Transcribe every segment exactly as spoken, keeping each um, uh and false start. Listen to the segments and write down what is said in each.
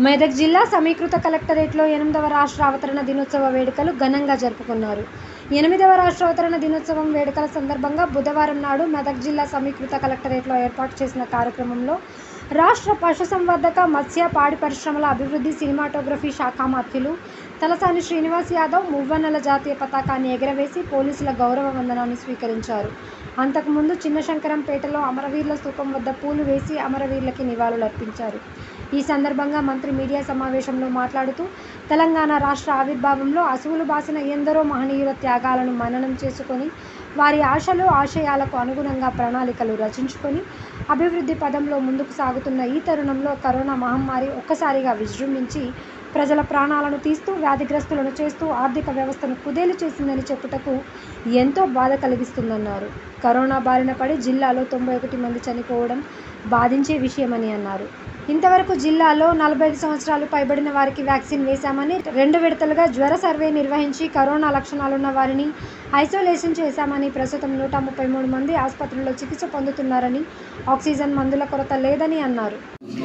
మెదక్ జిల్లా సమీకృత కలెక్టరేట్లో ఎనిమిదవ రాష్ట్ర అవతరణ దినోత్సవ వేడుకలు ఘనంగా జరుపుకున్నారు. ఎనిమిదవ రాష్ట్ర అవతరణ దినోత్సవం వేడుకల సందర్భంగా బుధవారం నాడు మెదక్ జిల్లా సమీకృత కలెక్టరేట్లో ఏర్పాటు చేసిన కార్యక్రమంలో రాష్ట్ర పశుసంవర్ధక, మత్స్య, పాడి పరిశ్రమల అభివృద్ధి, సినిమాటోగ్రఫీ శాఖ మంత్రులు తలసాని శ్రీనివాస్ యాదవ్ మువ్వన్నెల జాతీయ పతాకాన్ని ఎగరవేసి పోలీసుల గౌరవ వందనాన్ని స్వీకరించారు. అంతకుముందు చిన్నశంకరంపేటలో అమరవీరుల స్తూపం వద్ద పూలు వేసి అమరవీరులకి నివాళులర్పించారు. ఈ సందర్భంగా మంత్రి మీడియా సమావేశంలో మాట్లాడుతూ తెలంగాణ రాష్ట్ర ఆవిర్భావంలో అసువులు బాసిన ఎందరో మహనీయుల త్యాగాలను మననం చేసుకొని వారి ఆశలు ఆశయాలకు అనుగుణంగా ప్రణాళికలు రచించుకొని అభివృద్ధి పదంలో ముందుకు సాగుతున్న ఈ తరుణంలో కరోనా మహమ్మారి ఒక్కసారిగా విజృంభించి ప్రజల ప్రాణాలను తీస్తూ వ్యాధిగ్రస్తులను చేస్తూ ఆర్థిక వ్యవస్థను కుదేలు చేసిందని చెప్పుటకు ఎంతో బాధ కలిగిస్తుందన్నారు. కరోనా బారిన పడి జిల్లాలో తొంభై ఒకటి మంది చనిపోవడం బాధించే విషయమని అన్నారు. ఇంతవరకు జిల్లాలో నలభై ఐదు సంవత్సరాలు పైబడిన వారికి వ్యాక్సిన్ వేశామని, రెండు విడతలుగా జ్వర సర్వే నిర్వహించి కరోనా లక్షణాలున్న వారిని ఐసోలేషన్ చేశామని, ప్రస్తుతం నూట ముప్పై మూడు మంది ఆసుపత్రుల్లో చికిత్స పొందుతున్నారని, ఆక్సిజన్ మందుల కొరత లేదని అన్నారు.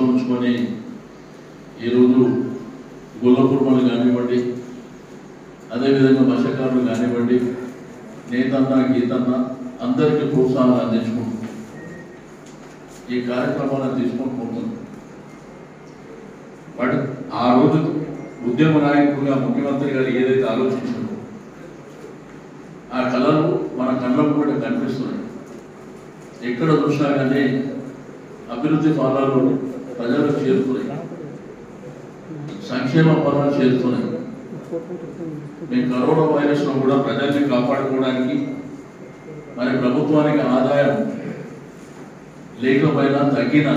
గొల్లపురమలు కానివ్వండి, అదేవిధంగా మత్స్యకారులు కానివ్వండి, నేతన్న గీతన్న అందరికీ ప్రోత్సాహాలు అందించుకుంటూ ఈ కార్యక్రమాలను తీసుకొని పోతుంది. బట్ ఆ రోజు ఉద్యమ నాయకుడిగా ముఖ్యమంత్రి గారు ఏదైతే ఆలోచించారో ఆ కళలు మన కళ్ళకు కూడా కనిపిస్తున్నాయి. ఎక్కడ చూసినా కానీ అభివృద్ధి ఫలాలు ప్రజలకు చేరుతున్నాయి, సంక్షేమ ఫలాలు చేరుతున్నాయి. మేము కరోనా వైరస్ను కూడా ప్రజల్ని కాపాడుకోవడానికి మరి ప్రభుత్వానికి ఆదాయం లేకపోయినా తగ్గినా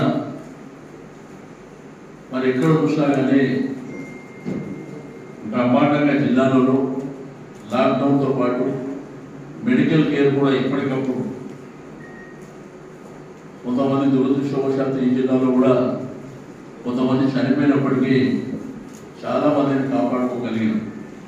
మరి ఎక్కడ చూసినా కానీ బ్రహ్మాండంగా జిల్లాలలో లాక్డౌన్తో పాటు మెడికల్ కేర్ కూడా ఎప్పటికప్పుడు కొంతమంది దురదృష్టవశాత్తు ఈ జిల్లాలో కూడా కొంతమంది చనిపోయినప్పటికీ చాలామందిని కాపాడుకోగలిగాం.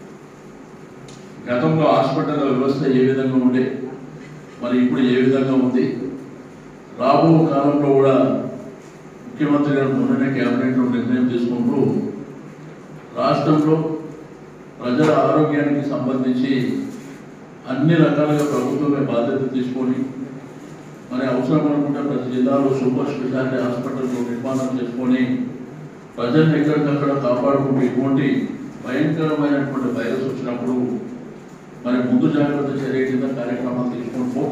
గతంలో హాస్పిటల్ వ్యవస్థ ఏ విధంగా ఉండే మరి ఇప్పుడు ఏ విధంగా ఉంది, రాబో కాలంలో కూడా ముఖ్యమంత్రి గారు మొన్ననే క్యాబినెట్లో నిర్ణయం తీసుకుంటూ రాష్ట్రంలో ప్రజల ఆరోగ్యానికి సంబంధించి అన్ని రకాలుగా ప్రభుత్వమే బాధ్యత తీసుకొని మరి అవసరం అనుకుంటే ప్రతి జిల్లాలో సూపర్ స్పెషాలిటీ హాస్పిటల్ నిర్మాణం చేసుకొని ప్రజల్ని ఎక్కడికక్కడ కాపాడుకుంటూ ఇటువంటి భయంకరమైనటువంటి వైరస్ వచ్చినప్పుడు మరి ముందు జాగ్రత్త చర్య కింద కార్యక్రమాలు తీసుకుంటూ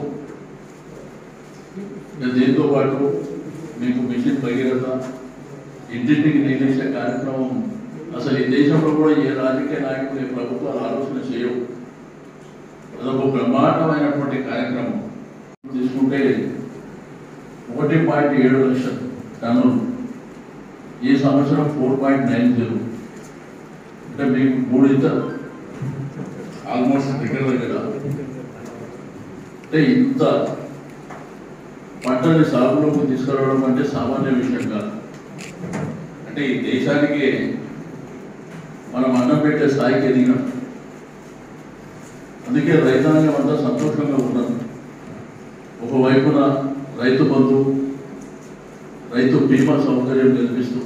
దీంతో పాటు మీకు మిషన్ భగీరథ, ఇంటింటికి నీళ్ళించే కార్యక్రమం అసలు ఈ దేశంలో కూడా ఏ రాజకీయ నాయకులు ఏ ప్రభుత్వాలు ఆలోచన చేయవు. అదొక బ్రహ్మాండమైనటువంటి కార్యక్రమం. తీసుకుంటే ఒకటి పాయింట్ ఏడు లక్షల టన్నులు, ఈ సంవత్సరం ఫోర్ పాయింట్ నైన్ జీరో అంటే మీకు మూడు ఇద్దరు ఆల్మోస్ట్ దగ్గర దగ్గర అంటే ఇంత పంటని సాగులోకి తీసుకురావడం అంటే సామాన్య విషయం కాదు. అంటే ఈ దేశానికి మనం అన్నం పెట్టే స్థాయికి ఎదిగినాం. అందుకే రైతాంగం అంతా సంతోషంగా ఉన్నాం. ఒకవైపున రైతు బంధు, రైతు బీమా సౌకర్యం కల్పిస్తూ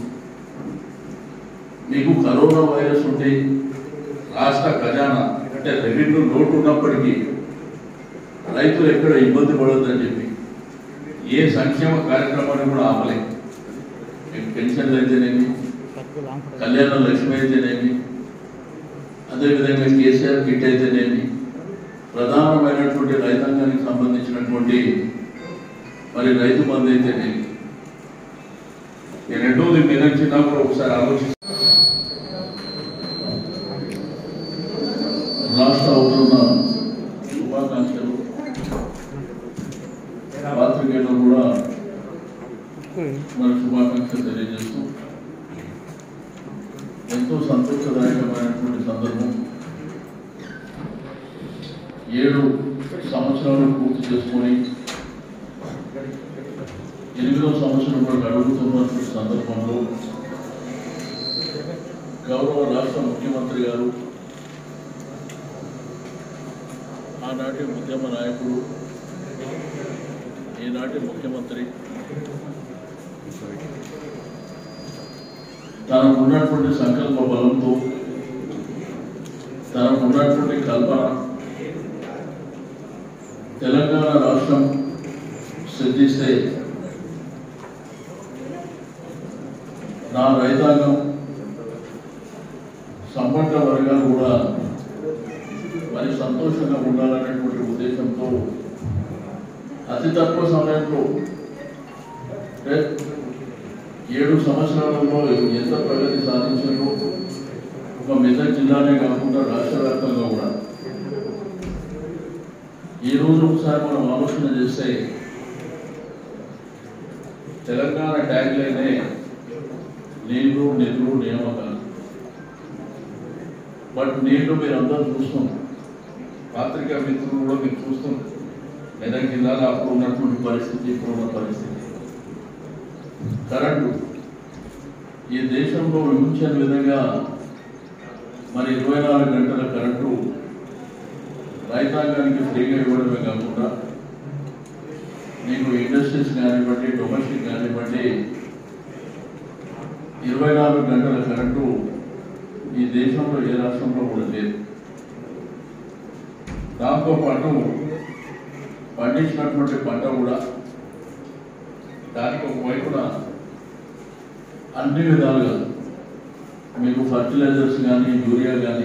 మీకు కరోనా వైరస్ ఉంటే రాష్ట్ర ఖజానా అంటే రెవెన్యూ లోటు ఉన్నప్పటికీ రైతులు ఎక్కడ ఇబ్బంది పడొద్దని చెప్పి ఏ సంక్షేమ కార్యక్రమాన్ని కూడా ఆపలేదు. పెన్షన్లు అయితేనేమి, కళ్యాణ లక్ష్మి అయితేనేమి, అదేవిధంగా కేసీఆర్ కిట్ అయితేనేమి, ప్రధానమైనటువంటి రైతాంగానికి సంబంధించినటువంటి మరి రైతు బంధు అయితేనేమి. రెండోది మీద చిన్నప్పుడు ఒకసారి ఆలోచిస్తాను. రాష్ట్ర అవుతున్న శుభాకాంక్షలు పాత్రికేయులు కూడా మరి శుభాకాంక్షలు తెలియజేస్తూ ఎంతో సంతోషదాయకమైనటువంటి సందర్భం. ఏడు సంవత్సరాలు పూర్తి చేసుకొని ఎనిమిదవ సంవత్సరం కూడా గడుపుతున్నటువంటి సందర్భంలో గౌరవ రాష్ట్ర ముఖ్యమంత్రి గారు, ఆనాటి ఉద్యమ నాయకుడు, ఈనాటి ముఖ్యమంత్రి తనకు ఉన్నటువంటి సంకల్ప బలంతో, తనకు ఉన్నటువంటి కల్పన తెలంగాణ రాష్ట్రం సిద్ధిస్తే నా రైతాంగం సంపన్న వర్గాలు కూడా మరి సంతోషంగా ఉండాలనేటువంటి ఉద్దేశంతో అతి తక్కువ సమయంలో ఏడు సంవత్సరాలలో ఎంత ప్రగతి సాధించారో ఒక మెదక్ జిల్లానే కాకుండా రాష్ట్ర వ్యాప్తంగా కూడా ఈ రోజు ఒకసారి మనం ఆలోచన చేస్తే తెలంగాణ ట్యాగ్ లైనే నీళ్లు నిధులు నియామకాలు. బట్ నీళ్లు మీరు అందరూ చూస్తున్నారు, పాత్రికా మిత్రులు కూడా మీరు చూస్తున్నారు. మెదక్ జిల్లాలో అప్పుడు ఉన్నటువంటి పరిస్థితి, ఇప్పుడు ఉన్న పరిస్థితి. కరెంటు ఈ దేశంలో ఊహించని విధంగా మరి ఇరవై నాలుగు గంటల కరెంటు రైతాంగానికి ఫ్రీగా ఇవ్వడమే కాకుండా మీకు ఇండస్ట్రీస్ కానివ్వండి, డొమెస్టిక్ కానివ్వండి, ఇరవై నాలుగు గంటల కరెంటు ఈ దేశంలో ఏ రాష్ట్రంలో కూడా లేదు. దాంతోపాటు పండించినటువంటి పంట కూడా దానికి ఒకవైపున అన్ని విధాలుగా మీకు ఫర్టిలైజర్స్ కానీ, యూరియా కానీ,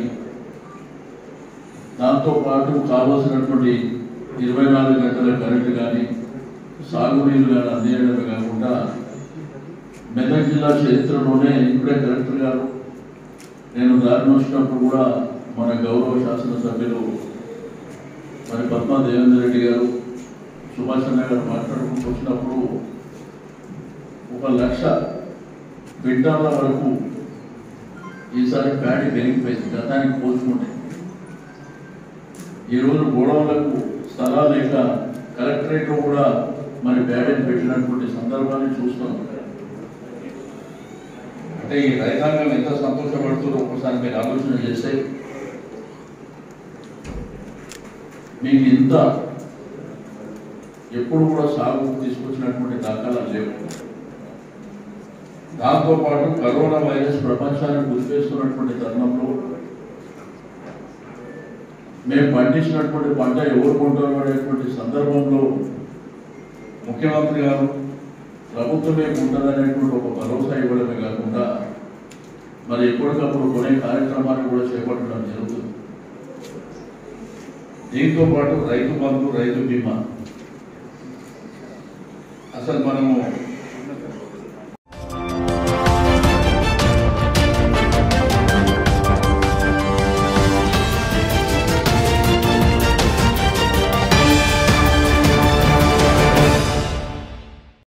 దాంతోపాటు కావలసినటువంటి ఇరవై నాలుగు గంటల కరెంటు కానీ, సాగునీరు కానీ అందించడమే కాకుండా మెదక్ జిల్లా చరిత్రలోనే ఇప్పుడే కలెక్టర్ గారు నేను దారిని వచ్చినప్పుడు కూడా మన గౌరవ శాసనసభ్యులు మరి పద్మా దేవేందర్ రెడ్డి గారు, సుభాష్ అన్న గారు మాట్లాడుకుంటూ వచ్చినప్పుడు ఒక లక్ష క్వింటాల వరకు ఈసారి ప్యాడీ పెరిగిపోయింది గతానికి పోల్చుకుంటే. ఈరోజు గోడౌన్లకు స్థలాలు లేక కలెక్టరేట్లో కూడా మరి ప్యాడీని పెట్టినటువంటి సందర్భాన్ని చూస్తాం. అంటే ఈ రైతాంగం ఎంత సంతోషపడుతుందో ఒకసారి మీరు ఆలోచన చేస్తే మీకు ఇంత ఎప్పుడు కూడా సాగు తీసుకొచ్చినటువంటి దాఖలాలు లేవు. దాంతోపాటు కరోనా వైరస్ ప్రపంచాన్ని గుర్తిస్తున్నటువంటి తరుణంలో మేము పండించినటువంటి పంట ఎవరు కొంటారు అనేటువంటి సందర్భంలో ముఖ్యమంత్రి గారు ప్రభుత్వమే ఉంటుందనేటువంటి ఒక భరోసా ఇవ్వడమే కాకుండా మరి ఎప్పటికప్పుడు కొనే కార్యక్రమాన్ని కూడా చేపట్టడం జరుగుతుంది. దీంతో పాటు రైతు బంధు, రైతు బీమా అసలు మనము